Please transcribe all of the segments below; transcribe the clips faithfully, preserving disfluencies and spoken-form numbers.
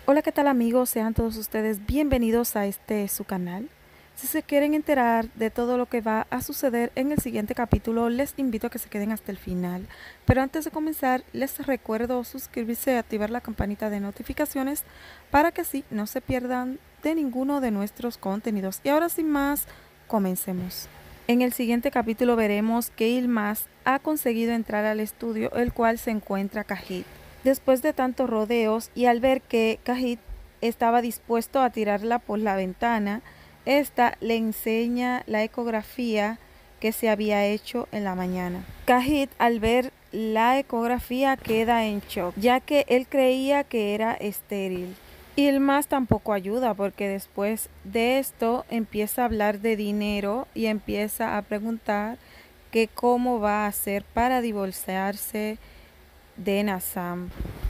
Hola, ¿qué tal amigos? Sean todos ustedes bienvenidos a este su canal. Si se quieren enterar de todo lo que va a suceder en el siguiente capítulo, les invito a que se queden hasta el final. Pero antes de comenzar, les recuerdo suscribirse y activar la campanita de notificaciones para que así no se pierdan de ninguno de nuestros contenidos. Y ahora sin más, comencemos. En el siguiente capítulo veremos que Yılmaz ha conseguido entrar al estudio, el cual se encuentra Cajit. Después de tantos rodeos y al ver que Cajit estaba dispuesto a tirarla por la ventana, esta le enseña la ecografía que se había hecho en la mañana. Cajit, al ver la ecografía, queda en shock, ya que él creía que era estéril. Y el más tampoco ayuda, porque después de esto empieza a hablar de dinero y empieza a preguntar que cómo va a hacer para divorciarse de Nazam.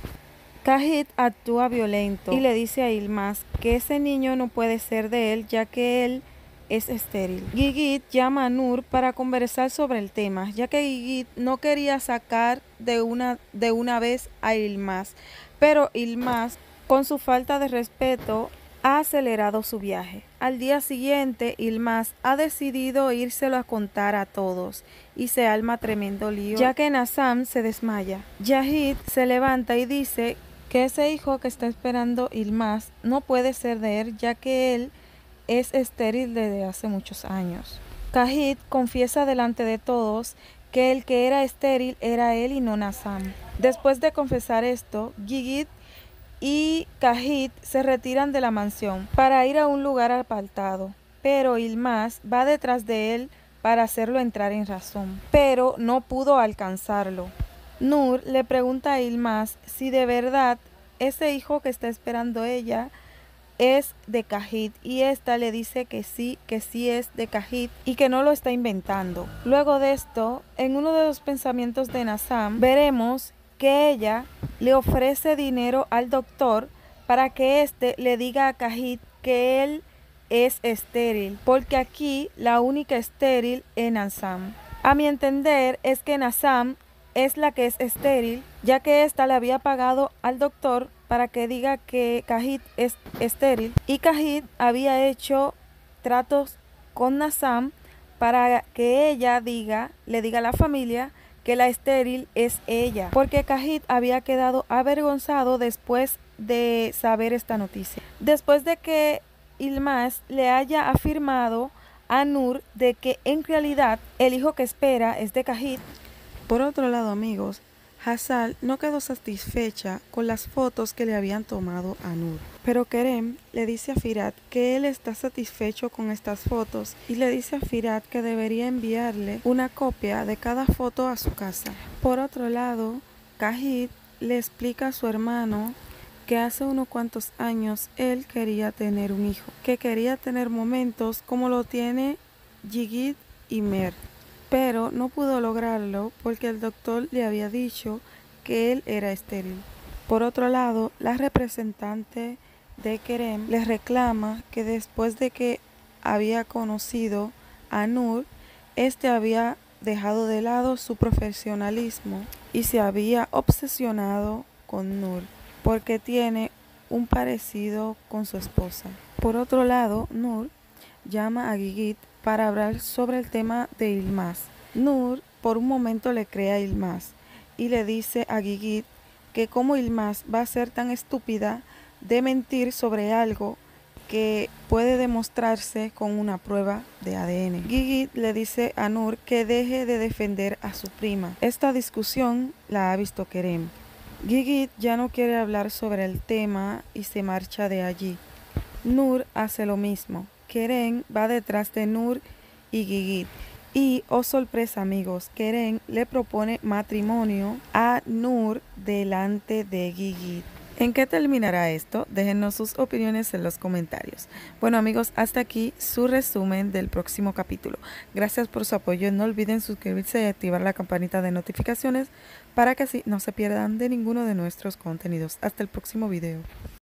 Cajit actúa violento y le dice a Yılmaz que ese niño no puede ser de él, ya que él es estéril. Gigit llama a Nur para conversar sobre el tema, ya que Gigit no quería sacar de una, de una vez a Yılmaz, pero Yılmaz, con su falta de respeto, ha acelerado su viaje. Al día siguiente, Yılmaz ha decidido írselo a contar a todos y se arma tremendo lío, ya que Nazam se desmaya. Yahid se levanta y dice que ese hijo que está esperando Yılmaz no puede ser de él, ya que él es estéril desde hace muchos años. Cajit confiesa delante de todos que el que era estéril era él y no Nazam. Después de confesar esto, Gigit y Cajit se retiran de la mansión para ir a un lugar apartado, pero Yılmaz va detrás de él para hacerlo entrar en razón, pero no pudo alcanzarlo. Nur le pregunta a Yılmaz si de verdad ese hijo que está esperando ella es de Cajit, y esta le dice que sí, que sí es de Cajit y que no lo está inventando. Luego de esto, en uno de los pensamientos de Nazam, veremos que ella le ofrece dinero al doctor para que éste le diga a Cajit que él es estéril, porque aquí la única estéril es Nazam. A mi entender es que Nazam es la que es estéril, ya que ésta le había pagado al doctor para que diga que Cajit es estéril, y Cajit había hecho tratos con Nazam para que ella diga, le diga a la familia que la estéril es ella, porque Cajit había quedado avergonzado después de saber esta noticia. Después de que Yılmaz le haya afirmado a Nur de que en realidad el hijo que espera es de Cajit. Por otro lado, amigos, Hazal no quedó satisfecha con las fotos que le habían tomado a Nur, pero Kerem le dice a Firat que él está satisfecho con estas fotos y le dice a Firat que debería enviarle una copia de cada foto a su casa. Por otro lado, Cajit le explica a su hermano que hace unos cuantos años él quería tener un hijo, que quería tener momentos como lo tiene Gigit y Mert, pero no pudo lograrlo porque el doctor le había dicho que él era estéril. Por otro lado, la representante de Kerem le reclama que después de que había conocido a Nur, este había dejado de lado su profesionalismo y se había obsesionado con Nur porque tiene un parecido con su esposa. Por otro lado, Nur llama a Gigit para hablar sobre el tema de Yılmaz. Nur por un momento le cree a Yılmaz y le dice a Gigit que como Yılmaz va a ser tan estúpida de mentir sobre algo que puede demostrarse con una prueba de A D N. Gigit le dice a Nur que deje de defender a su prima. Esta discusión la ha visto Kerem. Gigit ya no quiere hablar sobre el tema y se marcha de allí. Nur hace lo mismo. Kerem va detrás de Nur y Gigit. Y, oh sorpresa amigos, Kerem le propone matrimonio a Nur delante de Gigit. ¿En qué terminará esto? Déjenos sus opiniones en los comentarios. Bueno amigos, hasta aquí su resumen del próximo capítulo. Gracias por su apoyo. No olviden suscribirse y activar la campanita de notificaciones para que así no se pierdan de ninguno de nuestros contenidos. Hasta el próximo video.